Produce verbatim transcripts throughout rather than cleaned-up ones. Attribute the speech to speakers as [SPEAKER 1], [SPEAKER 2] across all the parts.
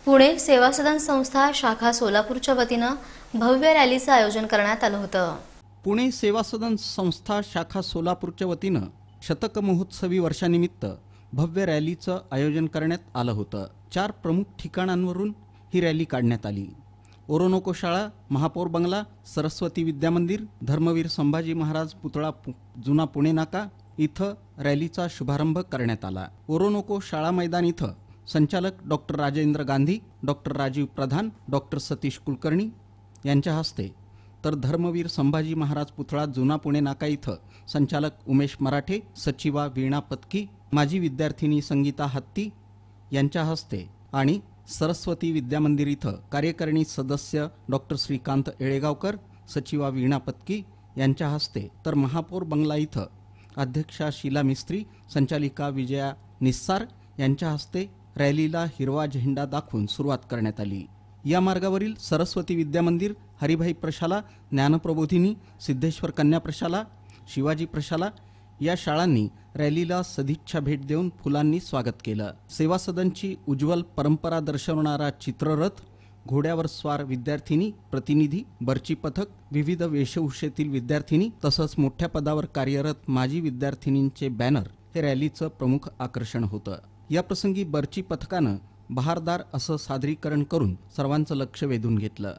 [SPEAKER 1] पुणे सेवा सदन संस्था शाखा सोलापूरच्या वतीनं भव्य रॅलीचं आयोजन करण्यात आलं होतं।
[SPEAKER 2] पुणे सेवा सदन संस्था शाखा सोलापूरच्या वतीनं शतक महोत्सवी वर्षानिमित्त भव्य रॅलीचं आयोजन करण्यात आलं होतं। चार प्रमुख ठिकाणांवरून ही रॅली काढण्यात आली। ओरोनोको शाळा, महापौर बंगला, सरस्वती विद्या मंदिर, धर्मवीर संभाजी महाराज पुतळा जुना पुणे नाका इथं रॅलीचा शुभारंभ करण्यात आला। ओरोनोको शाळा मैदान इथं संचालक doctor Rajendra Gandhi, doctor Rajiv Pradhan, doctor Satish Kulkarni यांच्या हस्ते, तर धर्मवीर संभाजी महाराज पुतळा जुना पुणे नाका इथं संचालक उमेश मराठे, सचिवा वीणा पत्की, माजी विद्यार्थिनी संगीता हत्ती यांच्या हस्ते आणि सरस्वती विद्या मंदिर इथं कार्यकारिणी सदस्य डॉक्टर श्रीकांत येळेगावकर, सचिवा वीणा पत्की यांच्या हस्ते, तर महापौर बंगला इथं अध्यक्षा शीला मिस्त्री, संचालिका विजया निस्सार यांच्या हस्ते रॅलीला हिरवा झेंडा दाखवून सुरुवात करण्यात आली। या मार्गावरील सरस्वती विद्या मंदिर, हरिभाई प्रशाला, ज्ञानप्रबोधिनी, सिद्धेश्वर कन्या प्रशाला, शिवाजी प्रशाला या शाळांनी रॅलीला सदिच्छा भेट देऊन फुलांनी स्वागत केलं। सेवा सदनची उज्ज्वल परंपरा दर्शवणारा चित्ररथ, घोड्यावर स्वार विद्यार्थिनी, प्रतिनिधी, बर्ची पथक, विविध वेशभूषेतील विद्यार्थिनी तसंच मोठ्या पदावर कार्यरत माजी विद्यार्थिनींचे बॅनर हे रॅलीचं प्रमुख आकर्षण होतं। या प्रसंगी बर्ची पथकानं बहारदार असं सादरीकरण करून सर्वांचं लक्ष वेधून घेतलं।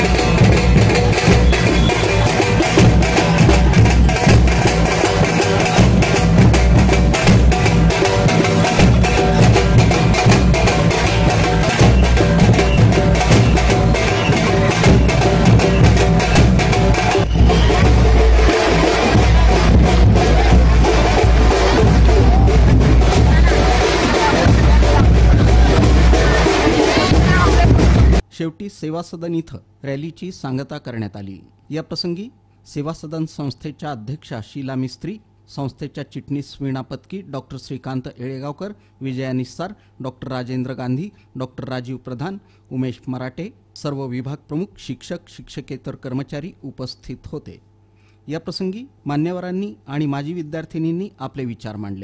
[SPEAKER 2] शेवटी सेवा सदन इथं रॅलीची सांगता करण्यात आली। या प्रसंगी सेवा सदन संस्थेच्या अध्यक्षा शीला मिस्त्री, संस्थेच्या चिटणीस Veena Patki, doctor Shrikant Yelegaonkar, Vijaya Nissar, doctor Rajendra Gandhi, doctor Rajiv Pradhan, Umesh Marathe, सर्व विभाग प्रमुख, शिक्षक, शिक्षकेतर कर्मचारी उपस्थित होते। या प्रसंगी मान्यवरांनी आणि माजी विद्यार्थिनींनी आपले विचार मांडले।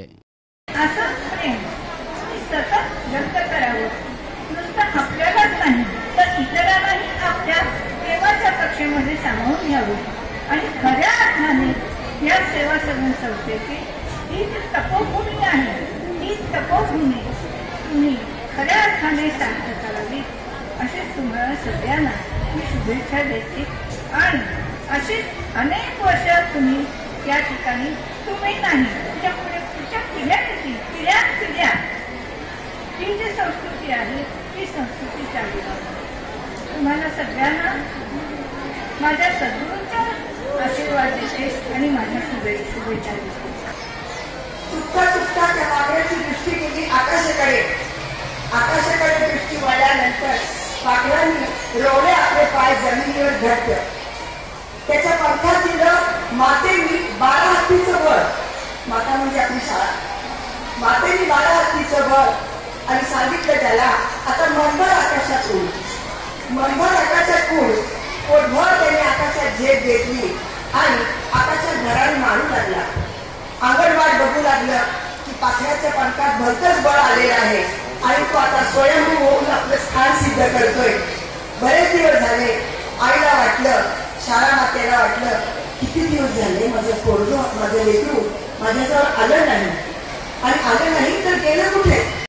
[SPEAKER 3] इतरांनाही आपल्या सेवाच्या कक्षेमध्ये सामावून घ्यावं आणि खऱ्या अर्थाने या सेवा सदन संस्थेची ही जी तपोभूमी आहे, ही तपोभूमी तुम्ही खऱ्या अर्थाने सार्थ करावी अशी तुम्हाला सगळ्यांना मी शुभेच्छा देते। आणि अशीच अनेक वर्ष तुम्ही या ठिकाणी तुम्ही नाही तुमच्या पुढे पुढच्या पिढ्या येतील, पिढ्या पिढ्या ही जी संस्कृती आहे ती संस्कृती चालू राहते। तुम्हाला सगळ्यांना माझ्या सद्गुरूंचा आशीर्वाद देते आणि माझ्या शुभेच्छा देते।
[SPEAKER 4] चुकता चुकता त्या वाघाची दृष्टी गेली आकाशाकडे। आकाशाकडे दृष्टी वळल्यानंतर वाघाने रोवले आपले पाय जमिनीवर घट्ट। त्याच्या पंखात दिलं मातेनी बारा हत्तीचं बळ। माता म्हणजे आपली शाळा। मातेनी बारा हत्तीचं बळ आणि सांगितलं त्याला आता मनभर आकाशात उड। मनभर आकाशात उड। पोटभर त्याने आकाशात झेप घेतली आणि आकाशात घराने मारू लागला। अंगणवाड बघू लागलं की पाखराच्या पंखात भलतंच बळ आलेलं आहे आणि तो आता स्वयंभू होऊन आपलं स्थान सिद्ध करतोय। बरेच दिवस झाले आईला वाटलं, शाळा मातेला वाटलं, किती दिवस झाले माझं पोरगं, माझं लेकरू माझ्याजवळ आलं नाही आणि आलं नाही तर गेलं कुठे।